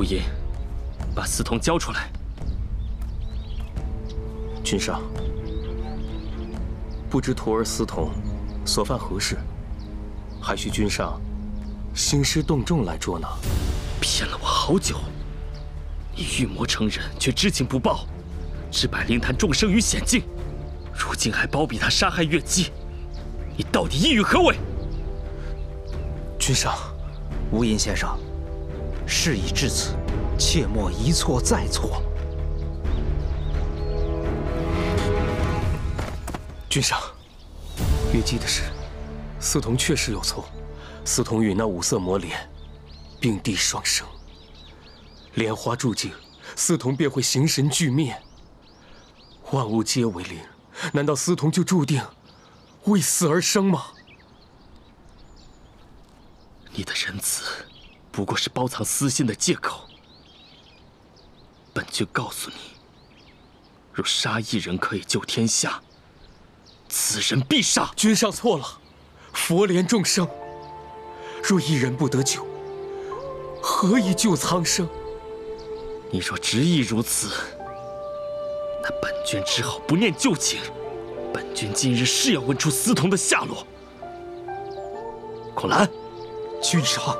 无垠，把司童交出来。 君上，不知徒儿司童所犯何事，还需君上兴师动众来捉拿。 骗了我好久，你御魔成人却知情不报，只摆灵坛众生于险境，如今还包庇他杀害月姬，你到底意欲何为？ 君上， 无垠先生，事已至此，切莫一错再错。 君上，月姬的事，司童确实有错。司童与那五色魔莲并蒂双生，莲花铸净，司童便会形神俱灭，万物皆为灵。难道司童就注定为死而生吗？ 你的仁慈不过是包藏私心的借口。本君告诉你，若杀一人可以救天下，此人必杀。 君上错了，佛怜众生，若一人不得救，何以救苍生？ 你若执意如此，那本君只好不念旧情。本君今日是要问出司童的下落。孔兰， 君上。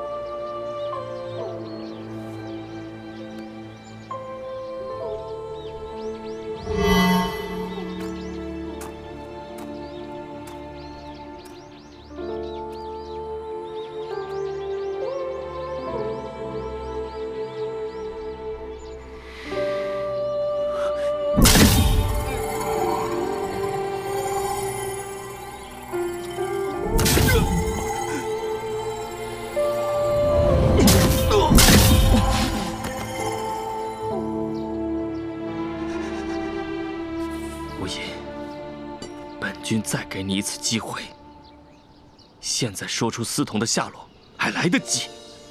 无垠，本君再给你一次机会，现在说出司童的下落还来得及。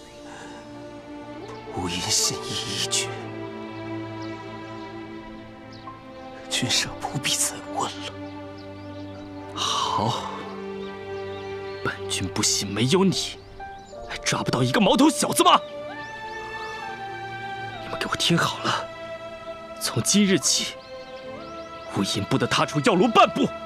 无垠心意已决，君上不必再问了。 好，本君不信没有你，还抓不到一个毛头小子吗？你们给我听好了，从今日起，无垠不得踏出药炉半步。